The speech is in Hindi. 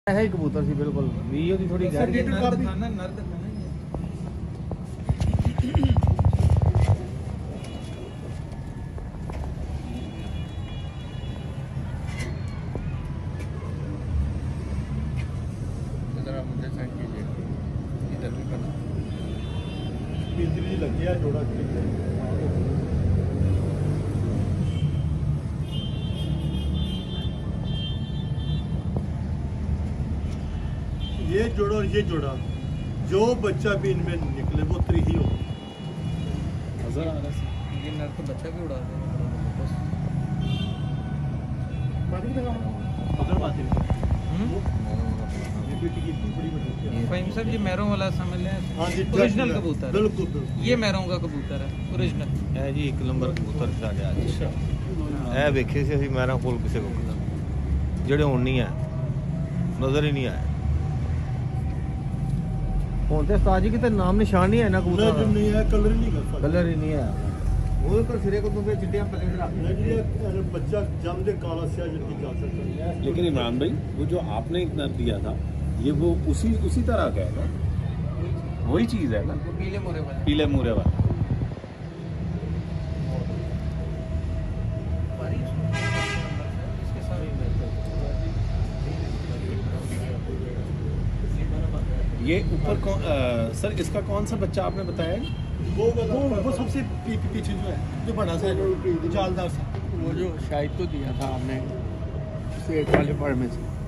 है कबूतर सी बिल्कुल वीडियो की थोड़ी गैर नर दिखाना जरा मुझे सेंड कीजिए इधर भी बना पिंजरी लग गया जोड़ा ये जोड़ा और ये जोड़ा जो बच्चा भी इनमें निकले वो त्रिही हो नजर आ रहा है। ये नर तो बच्चा भी उड़ा दे सर जी मैरों वाला समझ लें ओरिजिनल कबूतर बिल्कुल ये मैरों का कबूतर है ओरिजिनल है जी। 1 नंबर कबूतर साढ़े आज वेखे से मैरा कोल किसी को जेडे हुण नहीं है नजर ही नहीं आए ਹੁਣ ਤੇ ਉਸਤਾਦ ਜੀ ਕਿਤੇ ਨਾਮ ਨਿਸ਼ਾਨ ਨਹੀਂ ਹੈ ਨਾ ਕਬੂਤਰ ਦਾ नहीं है कलर ही नहीं करता कलर ही नहीं है ਉਹਦੇ ਪਰ ਸਿਰੇ ਕੋਲ ਤੋਂ ਚਿੱਟੀਆਂ ਪਲੇਟ ਰੱਖ नहीं बच्चा जम दे काला स्या जल्दी जा सकता है। लेकिन इमरान भाई वो जो आपने एक नर दिया था ये वो उसी तरह का है ना वही चीज है ना पीले मुरे वाला ये ऊपर कौन सर इसका कौन सा बच्चा आपने बताया वो सबसे पीछे जो है जो बड़ा सा जालदार सा वो जो शायद तो दिया था आपने सेठ वाले पर में से